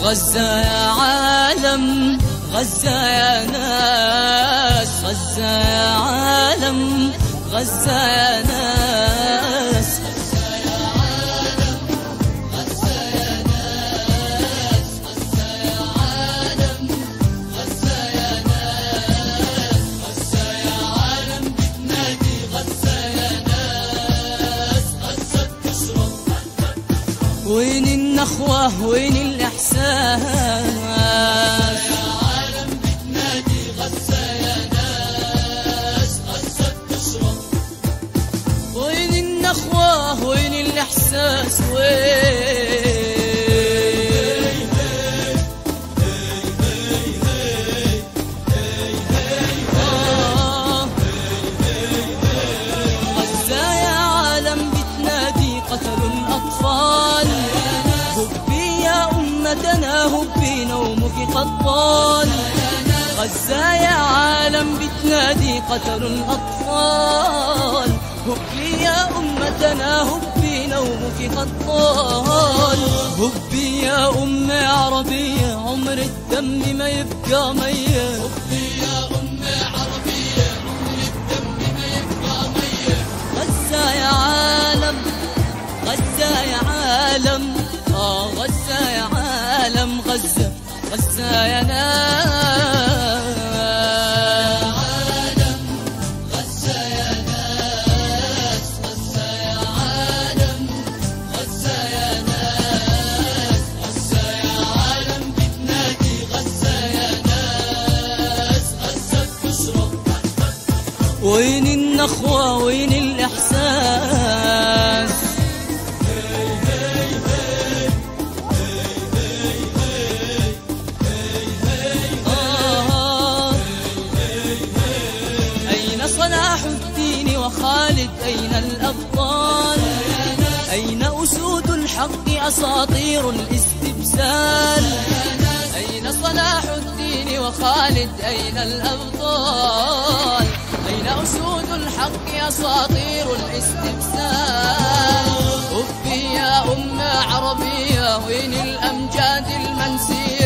غزة يا عالم، غزة يا ناس، غزة يا عالم، غزة يا ناس، غزة يا عالم، غزة يا ناس، غزة يا عالم، غزة يا ناس، غزة يا عالم بتنادي، غزة يا ناس، غزة بتشرب. وين النخوة وين الإحساس؟ وين الإحساس؟ غزة يا عالم بتنادي، قتلوا الأطفال، هبي يا أمتنا هبي نومك قد طال. غزة يا عالم بتنادي، قتلوا الأطفال، هبي يا أمتنا هبي نومك قد طال. هبي يا أم عربية عمر الدم ما يبقى ميت، هبي يا أم عربية عمر الدم ما يبقى ميت. غزة يا عالم، غزة يا عالم، غزة يا عالم، غزة، غزة يا ناس. وين النخوة وين الإحساس؟ أين صلاح الدين وخالد؟ أين الأبطال؟ أين أسود الحق أساطير الاستبسال؟ أين صلاح الدين وخالد؟ أين الأبطال؟ أين أسود الحق أساطير الاستبسال؟ هبي يا أم عربية وين الأمجاد المنسية؟